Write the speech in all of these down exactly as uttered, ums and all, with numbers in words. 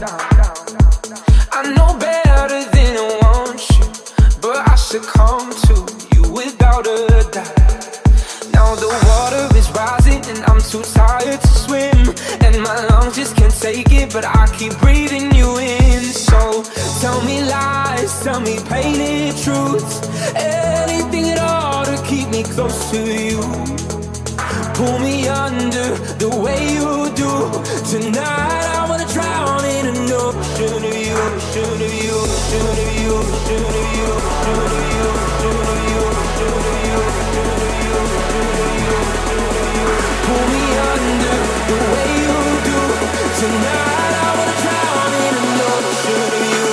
I know better than I want you, but I succumb to you without a doubt. Now the water is rising and I'm too tired to swim, and my lungs just can't take it, but I keep breathing you in. So tell me lies, tell me painted truths, anything at all to keep me close to you. Pull me under the way you do. Tonight I wanna drown in an ocean of you, ocean of you, ocean of you, ocean of you, ocean of you, ocean of you, ocean of you, ocean of you, ocean of you. Pull me under the way you do. Tonight I wanna drown in an ocean of you.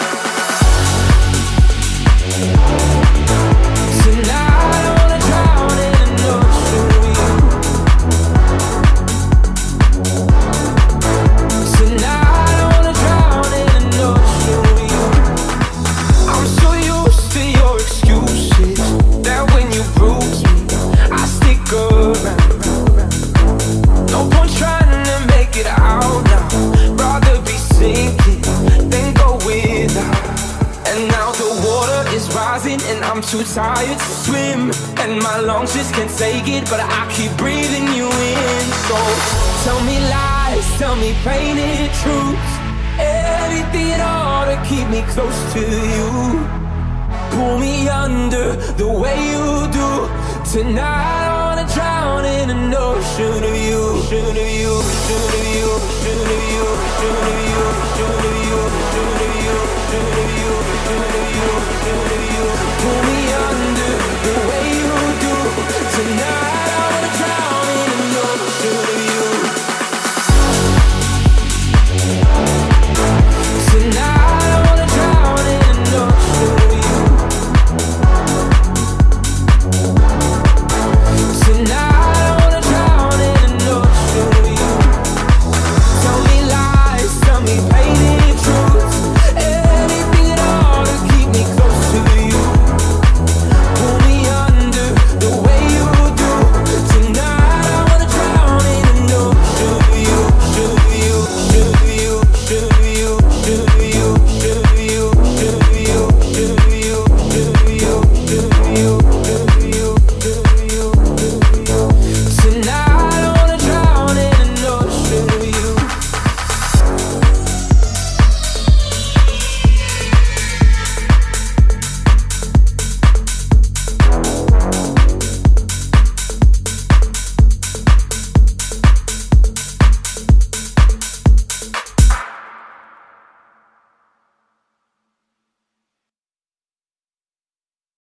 Tonight I wanna drown in an ocean of you. Tonight I wanna drown in an ocean of you. I'm so used to your excuses, that when you bruise me, I stick around. No point trying to make it out now, rather be sinking than go without. And now the water is rising and I'm too tired to swim, and my lungs just can't take it, but I keep breathing you in. So tell me lies, tell me painted truths, anything at all to keep me close to you. Pull me under the way you do. Tonight I wanna drown in an ocean of you, ocean of you, ocean of you, ocean of you, ocean of you, ocean of you.